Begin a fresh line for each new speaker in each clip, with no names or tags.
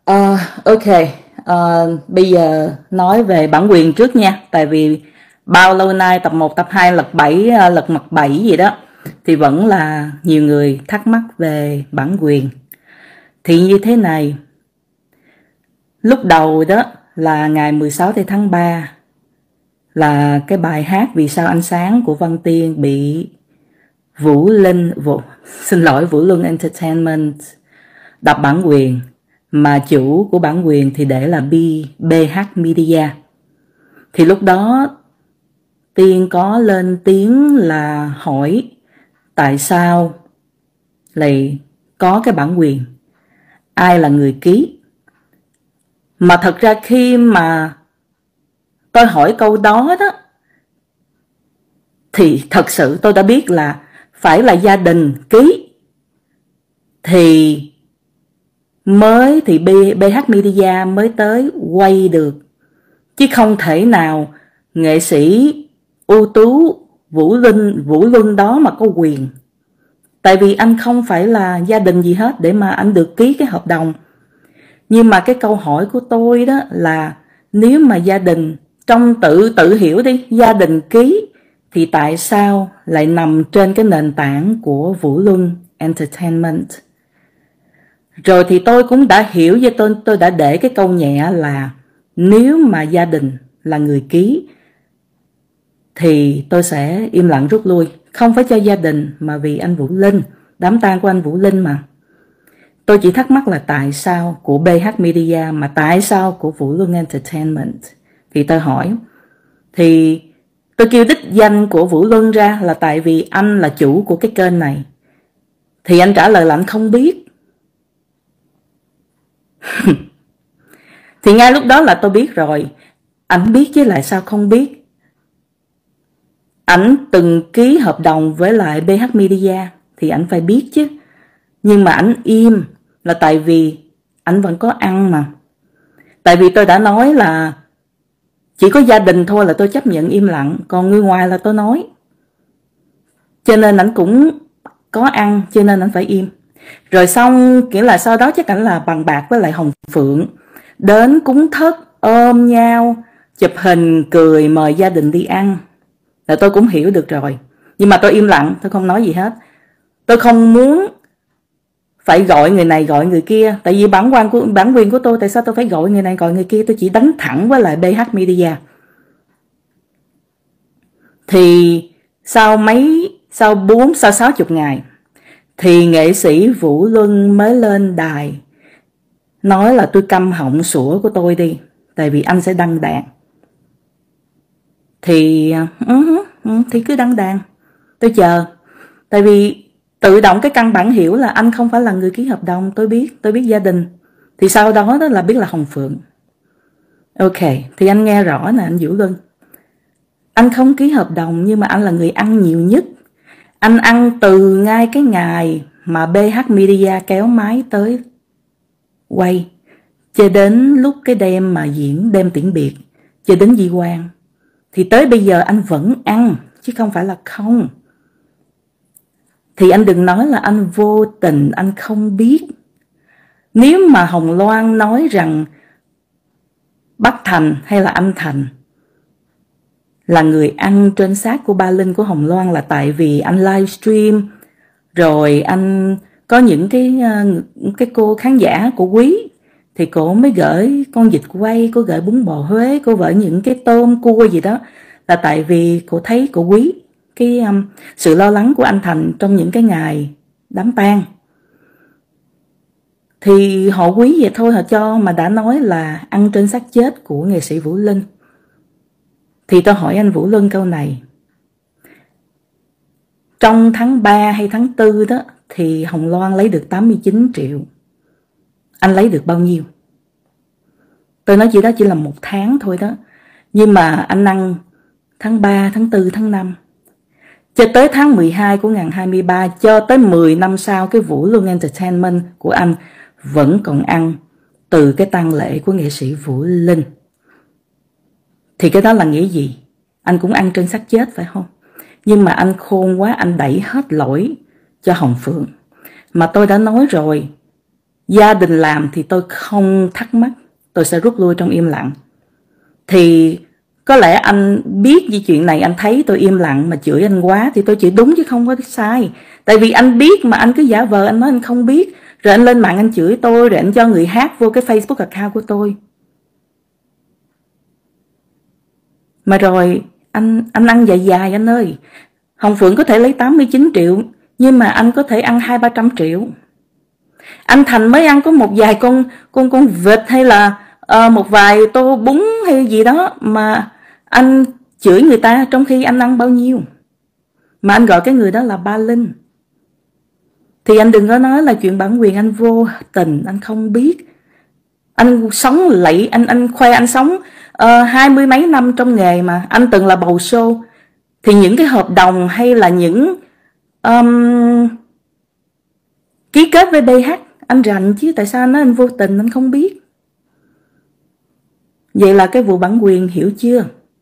Ok, bây giờ nói về bản quyền trước nha. Tại vì bao lâu nay tập 1, tập 2, lật 7, lật mặt 7 gì đó thì vẫn là nhiều người thắc mắc về bản quyền. Thì như thế này, lúc đầu đó là ngày 16 tháng 3 là cái bài hát Vì sao ánh sáng của Văn Tiên bị Vũ Luân Entertainment đập bản quyền, mà chủ của bản quyền thì để là BH Media. Thì lúc đó Tiên có lên tiếng là hỏi tại sao lại có cái bản quyền, ai là người ký. Mà thật ra khi mà tôi hỏi câu đó đó thì thật sự tôi đã biết là phải là gia đình ký thì BH Media mới tới quay được, chứ không thể nào nghệ sĩ ưu tú Vũ Luân đó mà có quyền. Tại vì anh không phải là gia đình gì hết để mà anh được ký cái hợp đồng. Nhưng mà cái câu hỏi của tôi đó là nếu mà gia đình, trong tự hiểu đi, gia đình ký thì tại sao lại nằm trên cái nền tảng của Vũ Luân Entertainment? Rồi thì tôi cũng đã hiểu, với tôi đã để cái câu nhẹ là nếu mà gia đình là người ký thì tôi sẽ im lặng rút lui. Không phải cho gia đình mà vì anh Vũ Linh, đám tang của anh Vũ Linh mà. Tôi chỉ thắc mắc là tại sao của BH Media mà tại sao của Vũ Luân Entertainment. Thì tôi hỏi, thì tôi kêu đích danh của Vũ Luân ra là tại vì anh là chủ của cái kênh này. Thì anh trả lời là anh không biết. Thì ngay lúc đó là tôi biết rồi. Ảnh biết chứ lại sao không biết. Ảnh từng ký hợp đồng với lại BH Media thì ảnh phải biết chứ. Nhưng mà ảnh im là tại vì ảnh vẫn có ăn mà. Tại vì tôi đã nói là chỉ có gia đình thôi là tôi chấp nhận im lặng, còn người ngoài là tôi nói. Cho nên ảnh cũng có ăn, cho nên ảnh phải im. Rồi xong, nghĩa là sau đó chắc ảnh là bằng bạc với lại Hồng Phượng, đến cúng thất, ôm nhau, chụp hình, cười, mời gia đình đi ăn. Là tôi cũng hiểu được rồi. Nhưng mà tôi im lặng, tôi không nói gì hết. Tôi không muốn phải gọi người này gọi người kia. Tại vì bản quyền của tôi, tại sao tôi phải gọi người này gọi người kia? Tôi chỉ đánh thẳng với lại BH Media. Thì sau 60 ngày thì nghệ sĩ Vũ Luân mới lên đài nói là tôi câm họng sủa của tôi đi, tại vì anh sẽ đăng đàn. Thì cứ đăng đàn, tôi chờ. Tại vì tự động cái căn bản hiểu là anh không phải là người ký hợp đồng. Tôi biết gia đình. Thì sau đó là biết là Hồng Phượng. Ok, thì anh nghe rõ nè anh Vũ Luân. Anh không ký hợp đồng nhưng mà anh là người ăn nhiều nhất. Anh ăn từ ngay cái ngày mà BH Media kéo máy tới quay, cho đến lúc cái đêm mà diễn đêm tiễn biệt, cho đến di quan. Thì tới bây giờ anh vẫn ăn, chứ không phải là không. Thì anh đừng nói là anh vô tình, anh không biết. Nếu mà Hồng Loan nói rằng bác Thành hay là anh Thành là người ăn trên xác của ba Linh của Hồng Loan là tại vì anh livestream, rồi anh có những cái cô khán giả của Quý, thì cô mới gửi con vịt quay, cô gửi bún bò Huế, cô gửi những cái tôm cua gì đó, là tại vì cô thấy cô quý cái sự lo lắng của anh Thành trong những cái ngày đám tang. Thì họ quý vậy thôi, họ cho, mà đã nói là ăn trên xác chết của nghệ sĩ Vũ Linh. Thì tôi hỏi anh Vũ Luân câu này. Trong tháng 3 hay tháng 4 đó thì Hồng Loan lấy được 89 triệu. Anh lấy được bao nhiêu? Tôi nói đó chỉ là 1 tháng thôi đó. Nhưng mà anh ăn tháng 3, tháng 4, tháng 5. Cho tới tháng 12 của 2023, cho tới 10 năm sau, cái Vũ Luân Entertainment của anh vẫn còn ăn từ cái tang lễ của nghệ sĩ Vũ Linh. Thì cái đó là nghĩa gì? Anh cũng ăn trên xác chết phải không? Nhưng mà anh khôn quá, anh đẩy hết lỗi cho Hồng Phượng. Mà tôi đã nói rồi, gia đình làm thì tôi không thắc mắc, tôi sẽ rút lui trong im lặng. Thì có lẽ anh biết về chuyện này, anh thấy tôi im lặng mà chửi anh quá thì tôi chửi đúng chứ không có sai. Tại vì anh biết mà anh cứ giả vờ anh nói anh không biết, rồi anh lên mạng anh chửi tôi, rồi anh cho người hack vô cái Facebook account của tôi. Mà rồi anh ăn dài dài anh ơi. Hồng Phượng có thể lấy 89 triệu, nhưng mà anh có thể ăn 200-300 triệu. Anh Thành mới ăn có một vài con vịt hay là một vài tô bún hay gì đó mà anh chửi người ta, trong khi anh ăn bao nhiêu. Mà anh gọi cái người đó là ba Linh. Thì anh đừng có nói là chuyện bản quyền anh vô tình, anh không biết. Anh sống lẫy, anh khoe anh sống 20 mấy năm trong nghề mà anh từng là bầu show. Thì những cái hợp đồng hay là những ký kết với DH anh rành chứ, tại sao anh nói anh vô tình anh không biết. Vậy là cái vụ bản quyền, hiểu chưa?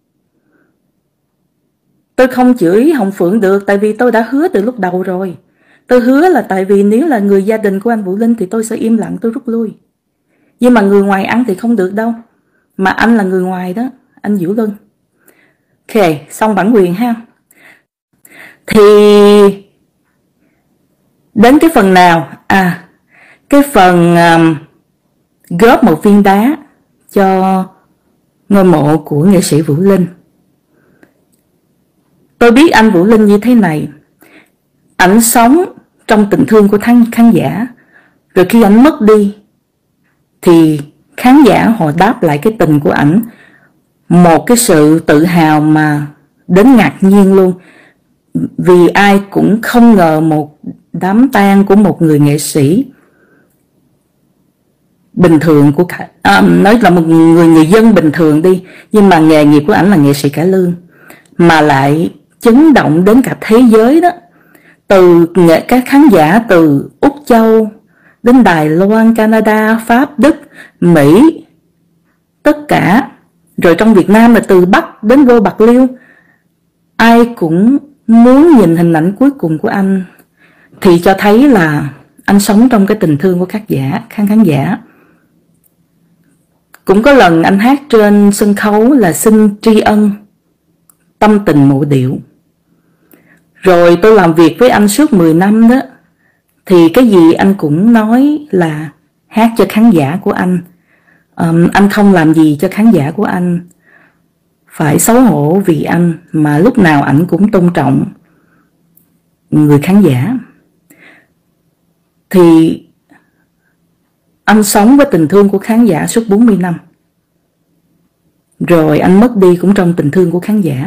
Tôi không chửi Hồng Phượng được, tại vì tôi đã hứa từ lúc đầu rồi. Tôi hứa là tại vì nếu là người gia đình của anh Vũ Linh thì tôi sẽ im lặng, tôi rút lui. Nhưng mà người ngoài ăn thì không được đâu. Mà anh là người ngoài đó, anh Vũ Linh. Ok, xong bản quyền ha. Thì đến cái phần nào? Cái phần góp một viên đá cho ngôi mộ của nghệ sĩ Vũ Linh. Tôi biết anh Vũ Linh như thế này. Ảnh sống trong tình thương của khán giả. Rồi khi ảnh mất đi thì khán giả họ đáp lại cái tình của ảnh. Một cái sự tự hào mà đến ngạc nhiên luôn. Vì ai cũng không ngờ một đám tang của một người nghệ sĩ bình thường của nói là một người dân bình thường đi, nhưng mà nghề nghiệp của ảnh là nghệ sĩ cải lương, mà lại chấn động đến cả thế giới đó. Từ các khán giả từ Úc Châu đến Đài Loan, Canada, Pháp, Đức, Mỹ, tất cả. Rồi trong Việt Nam là từ Bắc đến vô Bạc Liêu, ai cũng muốn nhìn hình ảnh cuối cùng của anh. Thì cho thấy là anh sống trong cái tình thương của khán giả. Cũng có lần anh hát trên sân khấu là xin tri ân tâm tình mộ điệu. Rồi tôi làm việc với anh suốt 10 năm đó, thì cái gì anh cũng nói là hát cho khán giả của anh. Anh không làm gì cho khán giả của anh phải xấu hổ vì anh, mà lúc nào anh cũng tôn trọng người khán giả. Thì anh sống với tình thương của khán giả suốt 40 năm. Rồi anh mất đi cũng trong tình thương của khán giả.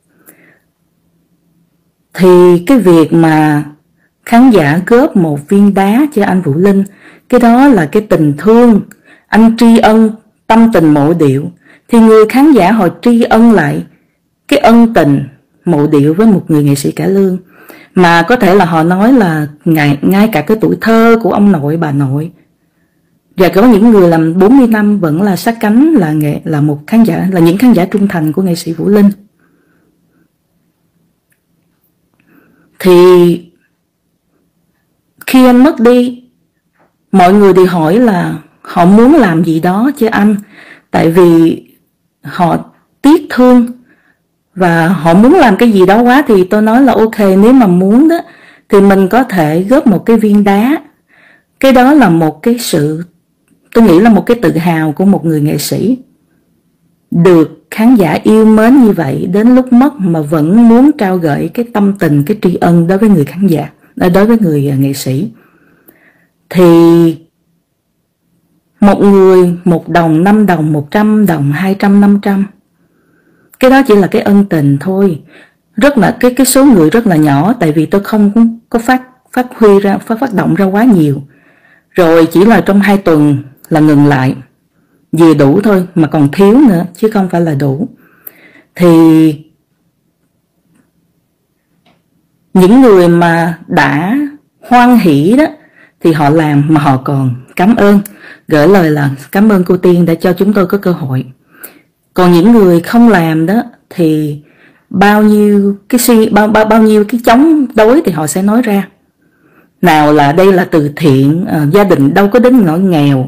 Thì cái việc mà khán giả góp một viên đá cho anh Vũ Linh, cái đó là cái tình thương. Anh tri ân tâm tình mộ điệu, thì người khán giả họ tri ân lại cái ân tình mộ điệu với một người nghệ sĩ cải lương. Mà có thể là họ nói là ngay cả cái tuổi thơ của ông nội bà nội. Và có những người làm 40 năm vẫn là sát cánh, là một khán giả, là những khán giả trung thành của nghệ sĩ Vũ Linh. Thì khi anh mất đi, mọi người đều hỏi là họ muốn làm gì đó cho anh, tại vì họ tiếc thương và họ muốn làm cái gì đó quá. Thì tôi nói là ok, nếu mà muốn đó thì mình có thể góp một cái viên đá. Cái đó là một cái sự, tôi nghĩ là một cái tự hào của một người nghệ sĩ, được khán giả yêu mến như vậy, đến lúc mất mà vẫn muốn trao gửi cái tâm tình, cái tri ân đối với người khán giả, đối với người nghệ sĩ. Thì một người 1 đồng, 5 đồng, 100 đồng, 200, 500, cái đó chỉ là cái ân tình thôi. Rất là cái số người rất là nhỏ, tại vì tôi không có phát động ra quá nhiều. Rồi chỉ là trong 2 tuần là ngừng lại, vừa đủ thôi mà còn thiếu nữa chứ không phải là đủ. Thì những người mà đã hoan hỷ đó thì họ làm, mà họ còn cảm ơn, gửi lời là cảm ơn cô Tiên đã cho chúng tôi có cơ hội. Còn những người không làm đó thì bao nhiêu cái chống đối thì họ sẽ nói ra. nào là đây là từ thiện, gia đình đâu có đến nỗi nghèo,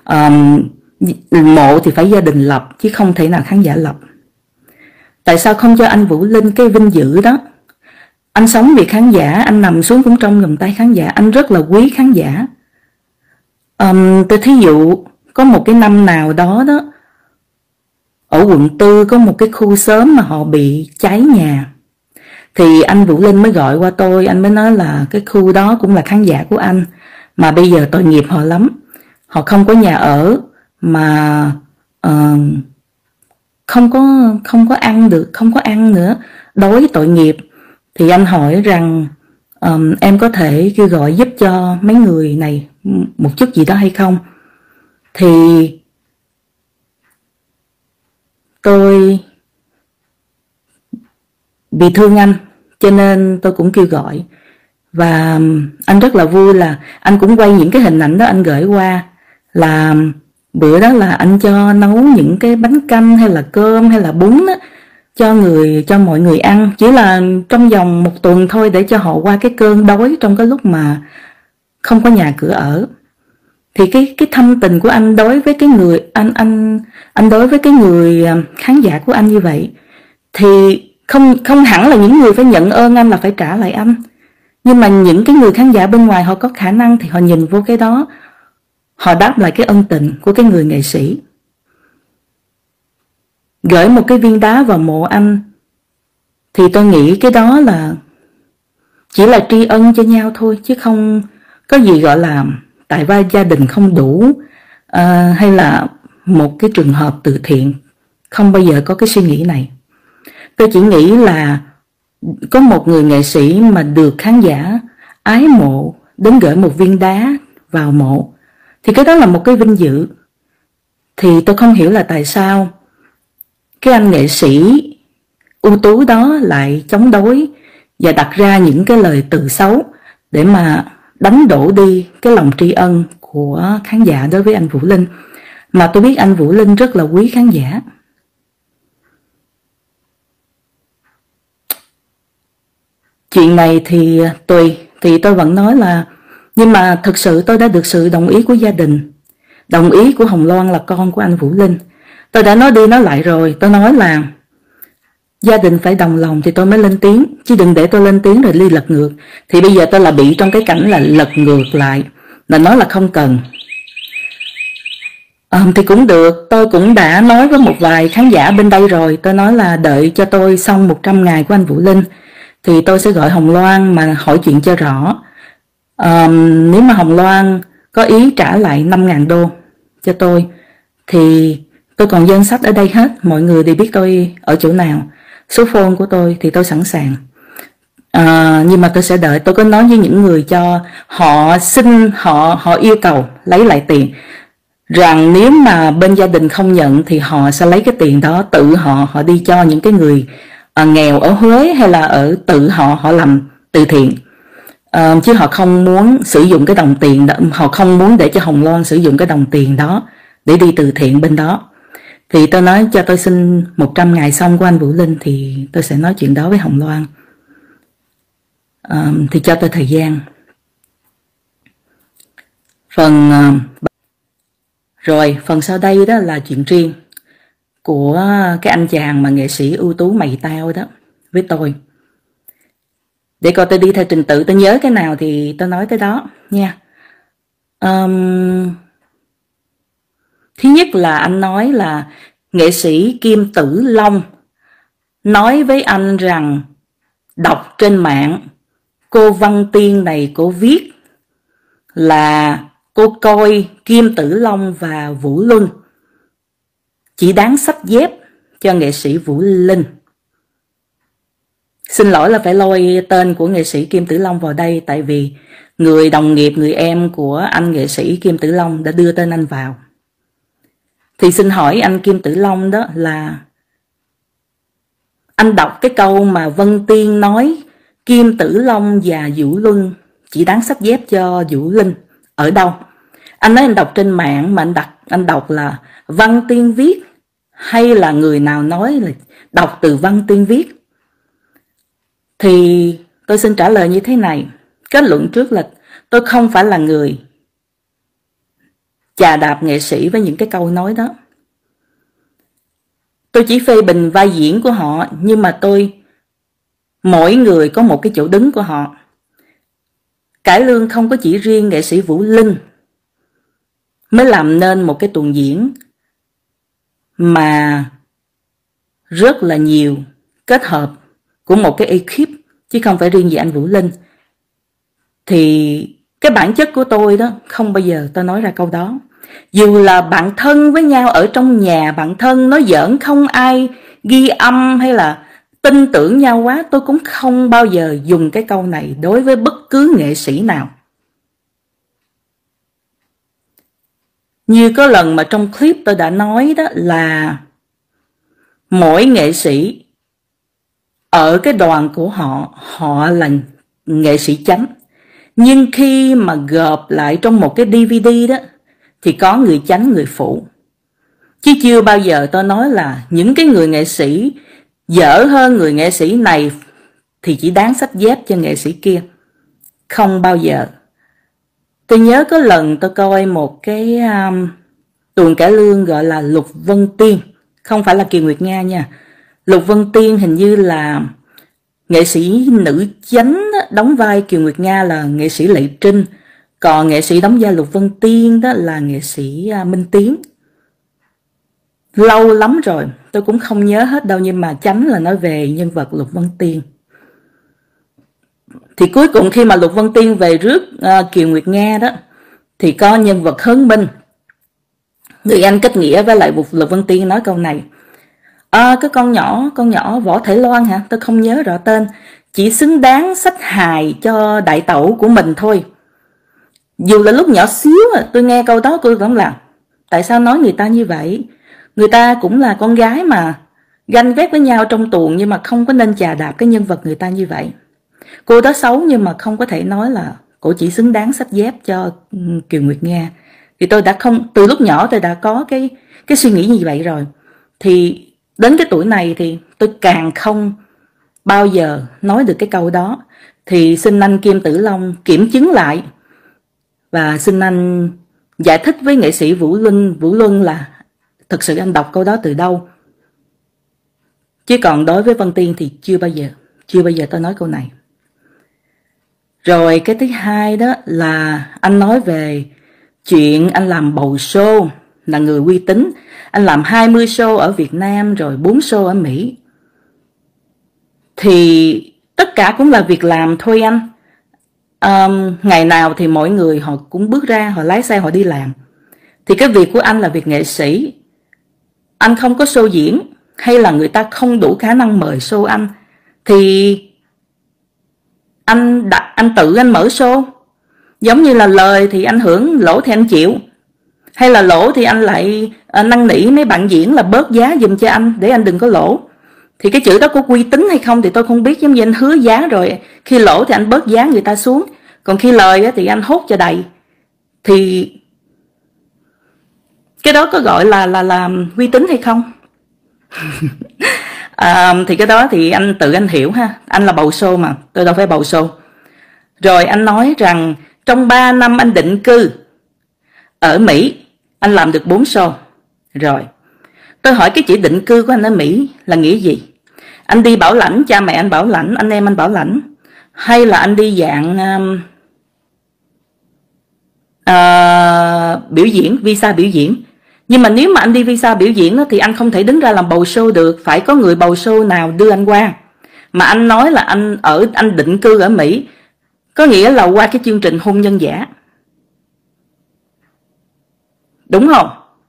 mộ thì phải gia đình lập chứ không thể nào khán giả lập. Tại sao không cho anh Vũ Linh cái vinh dự đó? Anh sống vì khán giả, anh nằm xuống cũng trong vòng tay khán giả, anh rất là quý khán giả. Tôi thí dụ có một cái năm nào đó đó, ở quận 4 có một cái khu xóm mà họ bị cháy nhà, thì anh Vũ Linh mới gọi qua tôi, anh mới nói là cái khu đó cũng là khán giả của anh, mà bây giờ tội nghiệp họ lắm, họ không có nhà ở mà không có ăn được, không có ăn nữa, đói tội nghiệp. Thì anh hỏi rằng em có thể kêu gọi giúp cho mấy người này một chút gì đó hay không? Thì tôi vì thương anh cho nên tôi cũng kêu gọi. Và anh rất là vui là anh cũng quay những cái hình ảnh đó anh gửi qua, là bữa đó là anh cho nấu những cái bánh canh hay là cơm hay là bún đó, cho mọi người ăn, chỉ là trong vòng 1 tuần thôi, để cho họ qua cái cơn đói trong cái lúc mà không có nhà cửa ở. Thì cái thâm tình của anh đối với cái người anh đối với cái người khán giả của anh như vậy, thì không hẳn là những người phải nhận ơn anh là phải trả lại anh, nhưng mà những cái người khán giả bên ngoài họ có khả năng thì họ nhìn vô cái đó, họ đáp lại cái ân tình của cái người nghệ sĩ. Gửi một cái viên đá vào mộ anh thì tôi nghĩ cái đó là chỉ là tri ân cho nhau thôi, chứ không có gì gọi là tại vì gia đình không đủ, hay là một cái trường hợp từ thiện. Không bao giờ có cái suy nghĩ này. Tôi chỉ nghĩ là có một người nghệ sĩ mà được khán giả ái mộ đến gửi một viên đá vào mộ, thì cái đó là một cái vinh dự. Thì tôi không hiểu là tại sao cái anh nghệ sĩ ưu tú đó lại chống đối và đặt ra những cái lời từ xấu để mà đánh đổ đi cái lòng tri ân của khán giả đối với anh Vũ Linh. Mà tôi biết anh Vũ Linh rất là quý khán giả. Chuyện này thì tùy, thì tôi vẫn nói là, nhưng mà thực sự tôi đã được sự đồng ý của gia đình, đồng ý của Hồng Loan là con của anh Vũ Linh. Tôi đã nói đi nói lại rồi, tôi nói là gia đình phải đồng lòng thì tôi mới lên tiếng, chứ đừng để tôi lên tiếng rồi đi lật ngược. Thì bây giờ tôi là bị trong cái cảnh là lật ngược lại, là nói là không cần. Thì cũng được, tôi cũng đã nói với một vài khán giả bên đây rồi, tôi nói là đợi cho tôi xong 100 ngày của anh Vũ Linh thì tôi sẽ gọi Hồng Loan mà hỏi chuyện cho rõ. Nếu mà Hồng Loan có ý trả lại 5.000 đô cho tôi thì tôi còn danh sách ở đây hết, mọi người đều biết tôi ở chỗ nào, số phone của tôi thì tôi sẵn sàng. Nhưng mà tôi sẽ đợi, tôi có nói với những người cho họ xin, họ yêu cầu lấy lại tiền, rằng nếu mà bên gia đình không nhận thì họ sẽ lấy cái tiền đó tự họ đi cho những cái người nghèo ở Huế, hay là ở tự họ làm từ thiện. Chứ họ không muốn sử dụng cái đồng tiền đó, họ không muốn để cho Hồng Loan sử dụng cái đồng tiền đó để đi từ thiện bên đó. Thì tôi nói cho tôi xin 100 ngày xong của anh Vũ Linh thì tôi sẽ nói chuyện đó với Hồng Loan. Thì cho tôi thời gian. Rồi phần sau đây đó là chuyện riêng của cái anh chàng mà nghệ sĩ ưu tú mày tao đó với tôi. Để coi tôi đi theo trình tự, tôi nhớ cái nào thì tôi nói tới đó nha. Thứ nhất là anh nói là nghệ sĩ Kim Tử Long nói với anh rằng đọc trên mạng cô Văn Tiên này cô viết là cô coi Kim Tử Long và Vũ Luân chỉ đáng xách dép cho nghệ sĩ Vũ Linh. Xin lỗi là phải lôi tên của nghệ sĩ Kim Tử Long vào đây, tại vì người đồng nghiệp, người em của anh nghệ sĩ Kim Tử Long đã đưa tên anh vào. Thì xin hỏi anh Kim Tử Long đó là anh đọc cái câu mà Vân Tiên nói Kim Tử Long và Vũ Luân chỉ đáng xách dép cho Vũ Linh ở đâu? Anh nói anh đọc trên mạng mà anh đọc là Văn Tiên viết, hay là người nào nói là đọc từ Văn Tiên viết? Thì tôi xin trả lời như thế này. Kết luận trước là Tôi không phải là người chà đạp nghệ sĩ với những cái câu nói đó. Tôi chỉ phê bình vai diễn của họ, nhưng mà mỗi người có một cái chỗ đứng của họ. Cải lương không có chỉ riêng nghệ sĩ Vũ Linh mới làm nên một cái tuồng diễn, mà rất là nhiều kết hợp của một cái ekip, chứ không phải riêng gì anh Vũ Linh. Thì cái bản chất của tôi đó, không bao giờ tôi nói ra câu đó. Dù là bạn thân với nhau ở trong nhà, bạn thân nói giỡn, không ai ghi âm hay là tin tưởng nhau quá, tôi cũng không bao giờ dùng cái câu này đối với bất cứ nghệ sĩ nào. Như có lần mà trong clip tôi đã nói đó, là mỗi nghệ sĩ ở cái đoàn của họ là nghệ sĩ chánh. Nhưng khi mà gộp lại trong một cái DVD đó, thì có người chánh, người phụ. Chứ chưa bao giờ tôi nói là những cái người nghệ sĩ dở hơn người nghệ sĩ này thì chỉ đáng xách dép cho nghệ sĩ kia. Không bao giờ. Tôi nhớ có lần tôi coi một cái tuồng cải lương gọi là Lục Vân Tiên. Không phải là Kiều Nguyệt Nga nha. Lục Vân Tiên hình như là nghệ sĩ nữ chánh đóng vai Kiều Nguyệt Nga là nghệ sĩ Lệ Trinh. Còn nghệ sĩ đóng vai Lục Vân Tiên đó là nghệ sĩ Minh Tiến. Lâu lắm rồi, tôi cũng không nhớ hết đâu, nhưng mà chánh là nói về nhân vật Lục Vân Tiên. Thì cuối cùng khi mà Lục Vân Tiên về rước Kiều Nguyệt Nga đó, thì có nhân vật Hớn Minh, người anh kết nghĩa với lại Lục Vân Tiên, nói câu này: cái con nhỏ Võ Thể Loan hả, tôi không nhớ rõ tên, chỉ xứng đáng xách hài cho đại tẩu của mình thôi. Dù là lúc nhỏ xíu tôi nghe câu đó tôi cũng là tại sao nói người ta như vậy? Người ta cũng là con gái mà, ganh ghét với nhau trong tuồng, nhưng mà không có nên chà đạp cái nhân vật người ta như vậy. Cô đó xấu nhưng mà không có thể nói là cô chỉ xứng đáng xách dép cho Kiều Nguyệt Nga. Thì tôi đã không, từ lúc nhỏ tôi đã có cái suy nghĩ như vậy rồi. Thì đến cái tuổi này thì tôi càng không bao giờ nói được cái câu đó. Thì xin anh Kim Tử Long kiểm chứng lại, và xin anh giải thích với nghệ sĩ Vũ Luân là thực sự anh đọc câu đó từ đâu. Chứ còn đối với Vân Tiên thì chưa bao giờ tôi nói câu này. Rồi cái thứ hai đó là anh nói về chuyện anh làm bầu show, là người uy tín. Anh làm 20 show ở Việt Nam rồi 4 show ở Mỹ. Thì tất cả cũng là việc làm thôi anh. Ngày nào thì mọi người họ cũng bước ra, họ lái xe họ đi làm. Thì cái việc của anh là việc nghệ sĩ. Anh không có show diễn, hay là người ta không đủ khả năng mời show anh, thì anh tự anh mở show. Giống như là lời thì anh hưởng, lỗ thì anh chịu. Hay là lỗ thì anh lại năn nỉ mấy bạn diễn là bớt giá giùm cho anh để anh đừng có lỗ. Thì cái chữ đó có uy tín hay không thì tôi không biết. Giống như anh hứa giá rồi, khi lỗ thì anh bớt giá người ta xuống, còn khi lời thì anh hốt cho đầy. Thì cái đó có gọi là uy tín hay không? Thì cái đó thì anh tự anh hiểu ha. Anh là bầu show mà, tôi đâu phải bầu show. Rồi anh nói rằng trong 3 năm anh định cư ở Mỹ, anh làm được 4 show. Rồi tôi hỏi cái chữ định cư của anh ở Mỹ là nghĩa gì? Anh đi bảo lãnh, cha mẹ anh bảo lãnh, anh em anh bảo lãnh, hay là anh đi dạng biểu diễn, visa biểu diễn? Nhưng mà nếu mà anh đi visa biểu diễn đó, thì anh không thể đứng ra làm bầu show được, phải có người bầu show nào đưa anh qua. Mà anh nói là anh định cư ở Mỹ, có nghĩa là qua cái chương trình hôn nhân giả, đúng không?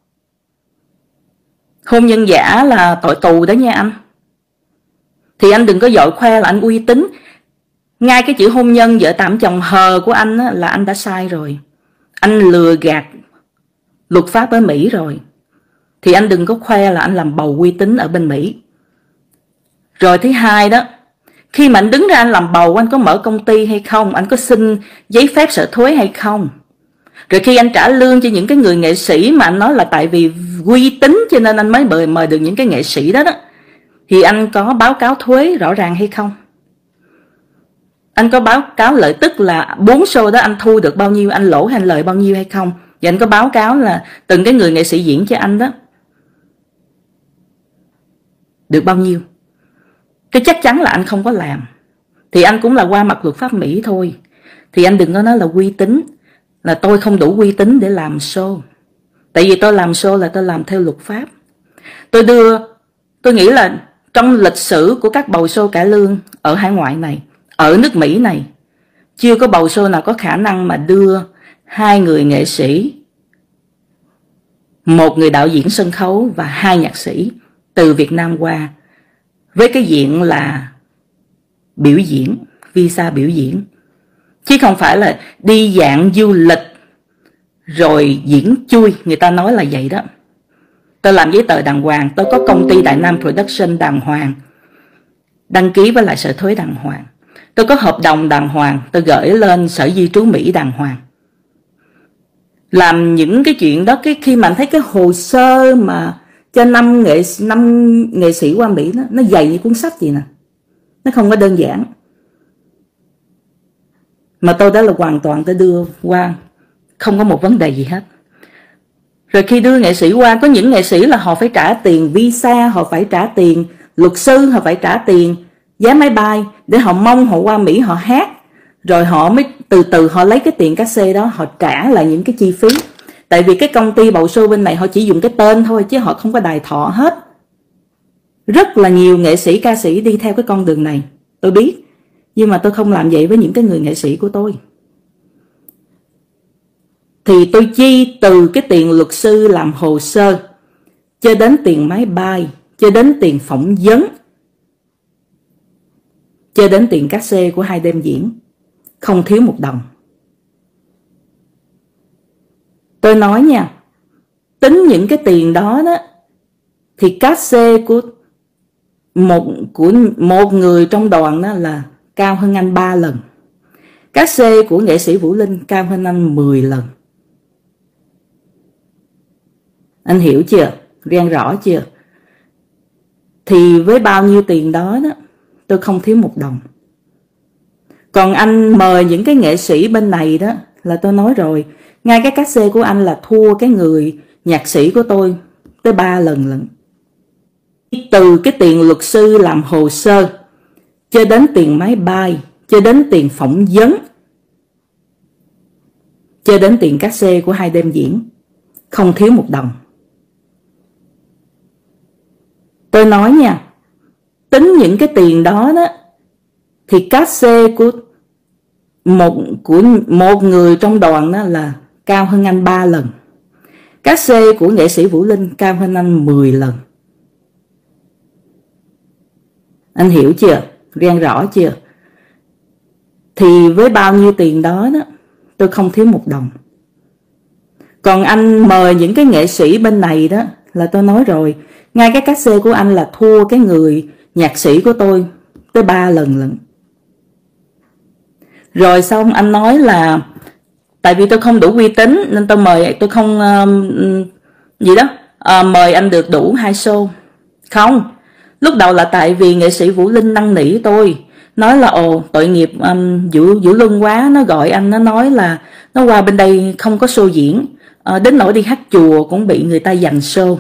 Hôn nhân giả là tội tù đó nha anh. Thì anh đừng có dội khoe là anh uy tín. Ngay cái chữ hôn nhân vợ tạm chồng hờ của anh á, là anh đã sai rồi. Anh lừa gạt luật pháp ở Mỹ rồi. Thì anh đừng có khoe là anh làm bầu uy tín ở bên Mỹ. Rồi thứ hai đó, khi mà anh đứng ra anh làm bầu, anh có mở công ty hay không? Anh có xin giấy phép sở thuế hay không? Rồi khi anh trả lương cho những cái người nghệ sĩ mà anh nói là tại vì uy tín cho nên anh mới mời được những cái nghệ sĩ đó đó, thì anh có báo cáo thuế rõ ràng hay không? Anh có báo cáo lợi tức là 4 show đó anh thu được bao nhiêu, anh lỗ hay anh lợi bao nhiêu hay không? Và anh có báo cáo là từng cái người nghệ sĩ diễn cho anh đó được bao nhiêu? Cái chắc chắn là anh không có làm. Thì anh cũng là qua mặt luật pháp Mỹ thôi. Thì anh đừng có nói là uy tín, là tôi không đủ uy tín để làm show. Tại vì tôi làm show là tôi làm theo luật pháp. Tôi nghĩ là trong lịch sử của các bầu show cải lương ở hải ngoại này, ở nước Mỹ này, chưa có bầu show nào có khả năng mà đưa 2 người nghệ sĩ, 1 người đạo diễn sân khấu và 2 nhạc sĩ từ Việt Nam qua với cái diện là biểu diễn, visa biểu diễn, chứ không phải là đi dạng du lịch rồi diễn chui. Người ta nói là vậy đó. Tôi làm giấy tờ đàng hoàng, tôi có công ty Đại Nam Production đàng hoàng, đăng ký với lại sở thuế đàng hoàng, tôi có hợp đồng đàng hoàng, tôi gửi lên sở di trú Mỹ đàng hoàng. Làm những cái chuyện đó, khi mà anh thấy cái hồ sơ mà cho 5 nghệ sĩ qua Mỹ đó, nó dày như cuốn sách gì nè, nó không có đơn giản. Mà tôi đã là hoàn toàn tôi đưa qua, không có một vấn đề gì hết. Rồi khi đưa nghệ sĩ qua, có những nghệ sĩ là họ phải trả tiền visa, họ phải trả tiền luật sư, họ phải trả tiền vé máy bay để họ mong họ qua Mỹ họ hát. Rồi họ mới từ từ họ lấy cái tiền cát xê đó, họ trả lại những cái chi phí. Tại vì cái công ty bầu show bên này họ chỉ dùng cái tên thôi, chứ họ không có đài thọ hết. Rất là nhiều nghệ sĩ, ca sĩ đi theo cái con đường này, tôi biết. Nhưng mà tôi không làm vậy với những cái người nghệ sĩ của tôi. Thì tôi chi từ cái tiền luật sư làm hồ sơ, cho đến tiền máy bay, cho đến tiền phỏng vấn, cho đến tiền cát xê của 2 đêm diễn, không thiếu một đồng. Tôi nói nha, tính những cái tiền đó đó, thì cát xê của một người trong đoàn đó là cao hơn anh 3 lần. Cát xê của nghệ sĩ Vũ Linh cao hơn anh 10 lần. Anh hiểu chưa? Ghen rõ chưa? Thì với bao nhiêu tiền đó đó, tôi không thiếu một đồng. Còn anh mời những cái nghệ sĩ bên này đó, là tôi nói rồi, ngay cái cát xê của anh là thua cái người nhạc sĩ của tôi tới 3 lần lận. Từ cái tiền luật sư làm hồ sơ, cho đến tiền máy bay, cho đến tiền phỏng vấn, cho đến tiền cát xê của 2 đêm diễn, không thiếu một đồng. Tôi nói nha, tính những cái tiền đó đó, thì cát xê của một người trong đoàn đó là cao hơn anh 3 lần. Cát xê của nghệ sĩ Vũ Linh cao hơn anh 10 lần. Anh hiểu chưa? Ghen rõ chưa? Thì với bao nhiêu tiền đó đó, tôi không thiếu một đồng. Còn anh mời những cái nghệ sĩ bên này đó, là tôi nói rồi, ngay cái cát xê của anh là thua cái người nhạc sĩ của tôi tới 3 lần lận. Rồi xong anh nói là tại vì tôi không đủ uy tín nên tôi không mời anh được đủ 2 show. Không, lúc đầu là tại vì nghệ sĩ Vũ Linh năn nỉ tôi, nói là tội nghiệp Vũ Luân quá, nó gọi anh, nó nói là nó qua bên đây không có show diễn, đến nỗi đi hát chùa cũng bị người ta giành show.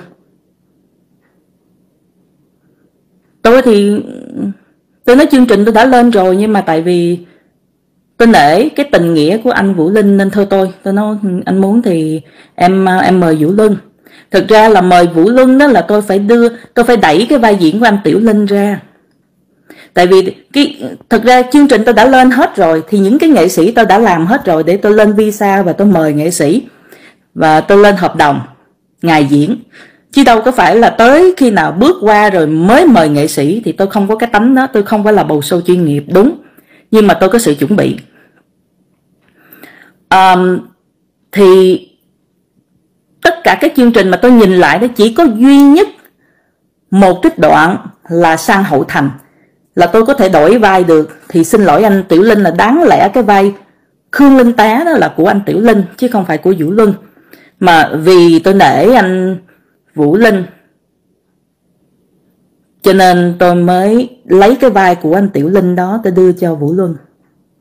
Tôi nói chương trình tôi đã lên rồi, nhưng mà tại vì tôi nể cái tình nghĩa của anh Vũ Linh nên tôi nói anh muốn thì em mời Vũ Luân. Thực ra là mời Vũ Luân đó là tôi phải đẩy cái vai diễn của anh Tiểu Linh ra. Tại vì thực ra chương trình tôi đã lên hết rồi, thì những cái nghệ sĩ tôi đã làm hết rồi để tôi lên visa và tôi mời nghệ sĩ và tôi lên hợp đồng ngày diễn, chứ đâu có phải là tới khi nào bước qua rồi mới mời nghệ sĩ. Thì tôi không có cái tánh đó, tôi không phải là bầu show chuyên nghiệp, đúng, nhưng mà tôi có sự chuẩn bị. Thì tất cả các chương trình mà tôi nhìn lại đó, chỉ có duy nhất một trích đoạn là Sang Hậu Thành là tôi có thể đổi vai được. Thì xin lỗi anh Tiểu Linh, là đáng lẽ cái vai Khương Linh Tá đó là của anh Tiểu Linh chứ không phải của Vũ Luân. Mà vì tôi nể anh Vũ Linh cho nên tôi mới lấy cái vai của anh Tiểu Linh đó tôi đưa cho Vũ Luân.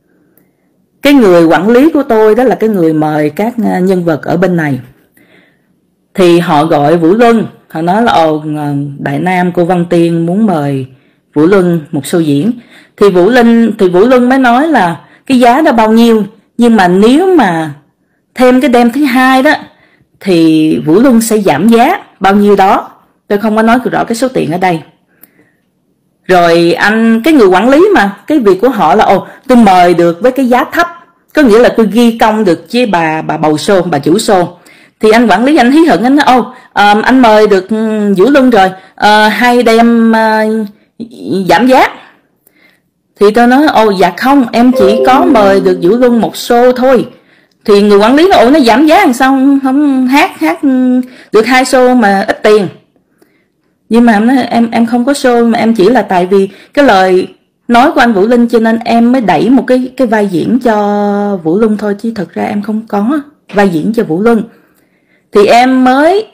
cái người quản lý của tôi đó là cái người mời các nhân vật ở bên này. Thì họ gọi Vũ Luân, họ nói là Đại Nam cô Văn Tiên muốn mời Vũ Luân một show diễn. Thì Vũ Luân mới nói là cái giá đó bao nhiêu, nhưng mà nếu mà thêm cái đêm thứ hai đó thì Vũ Luân sẽ giảm giá bao nhiêu đó. Tôi không có nói rõ cái số tiền ở đây. Rồi cái người quản lý mà, cái việc của họ là tôi mời được với cái giá thấp, có nghĩa là tôi ghi công được với bà bầu show, bà chủ show. Thì anh quản lý anh hí hửng, anh nói anh mời được Vũ Luân rồi, 2 đêm giảm giá. Thì tôi nói dạ không, em chỉ có mời được Vũ Luân một show thôi. Thì người quản lý nói nó giảm giá làm sao không hát được 2 show mà ít tiền. Nhưng mà em nói em không có show, mà em chỉ là tại vì cái lời nói của anh Vũ Linh cho nên em mới đẩy một cái vai diễn cho Vũ Luân thôi, chứ thật ra em không có vai diễn cho Vũ Luân. Thì em mới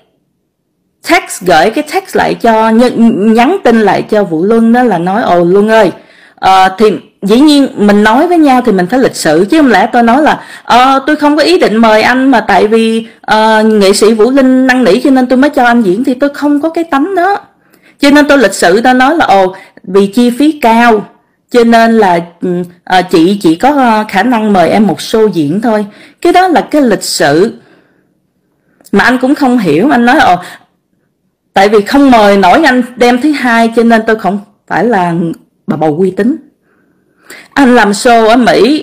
gửi cái text lại cho, nhắn tin lại cho Vũ Luân, đó là nói Luân ơi, thì dĩ nhiên mình nói với nhau thì mình phải lịch sự, chứ không lẽ tôi nói là tôi không có ý định mời anh, mà tại vì nghệ sĩ Vũ Linh năn nỉ cho nên tôi mới cho anh diễn, thì tôi không có cái tánh đó. Cho nên tôi lịch sự, tôi nói là vì chi phí cao cho nên là chị chỉ có khả năng mời em một show diễn thôi. Cái đó là cái lịch sự mà anh cũng không hiểu. Anh nói tại vì không mời nổi anh đêm thứ hai cho nên tôi không phải là bà bầu uy tín. Anh làm show ở Mỹ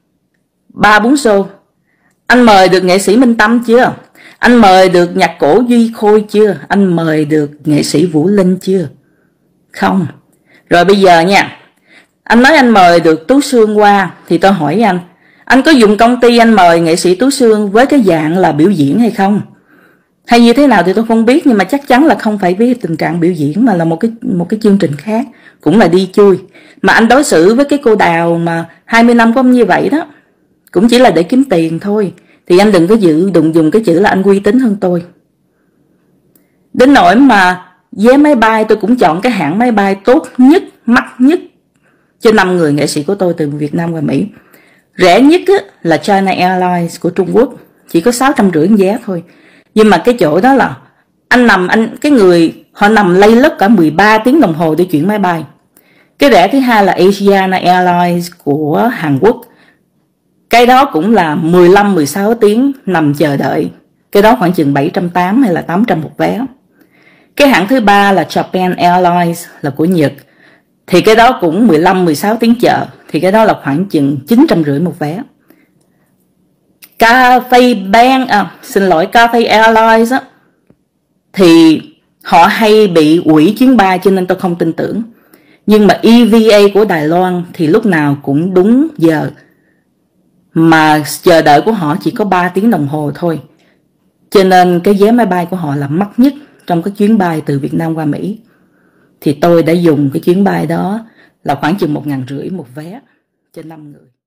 3-4 show, anh mời được nghệ sĩ Minh Tâm chưa? Anh mời được nhạc cổ Duy Khôi chưa? Anh mời được nghệ sĩ Vũ Linh chưa? Không. Rồi bây giờ nha, anh nói anh mời được Tú Sương qua, thì tôi hỏi anh có dùng công ty anh mời nghệ sĩ Tú Sương với cái dạng là biểu diễn hay không? Hay như thế nào thì tôi không biết, nhưng mà chắc chắn là không phải với tình trạng biểu diễn, mà là một cái chương trình khác, cũng là đi chui. Mà anh đối xử với cái cô Đào mà 20 năm của ông như vậy đó, cũng chỉ là để kiếm tiền thôi. Thì anh đừng có dùng cái chữ là anh uy tín hơn tôi. Đến nỗi mà vé máy bay tôi cũng chọn cái hãng máy bay tốt nhất, mắc nhất cho 5 người nghệ sĩ của tôi từ Việt Nam qua Mỹ. Rẻ nhất là China Airlines của Trung Quốc, chỉ có 650 vé thôi. Nhưng mà cái chỗ đó là cái người họ nằm lay lất cả 13 tiếng đồng hồ để chuyển máy bay. Cái rẻ thứ hai là Asiana Airlines của Hàn Quốc. Cái đó cũng là 15-16 tiếng nằm chờ đợi. Cái đó khoảng chừng 780 hay là 800 một vé. Cái hãng thứ ba là Japan Airlines là của Nhật. Thì cái đó cũng 15-16 tiếng chờ. Thì cái đó là khoảng chừng 950 một vé. Cathay Airlines á, thì họ hay bị hủy chuyến bay cho nên tôi không tin tưởng. Nhưng mà EVA của Đài Loan thì lúc nào cũng đúng giờ, mà chờ đợi của họ chỉ có 3 tiếng đồng hồ thôi. Cho nên cái vé máy bay của họ là mắc nhất trong cái chuyến bay từ Việt Nam qua Mỹ. Thì tôi đã dùng cái chuyến bay đó là khoảng chừng 1.500 một vé cho 5 người.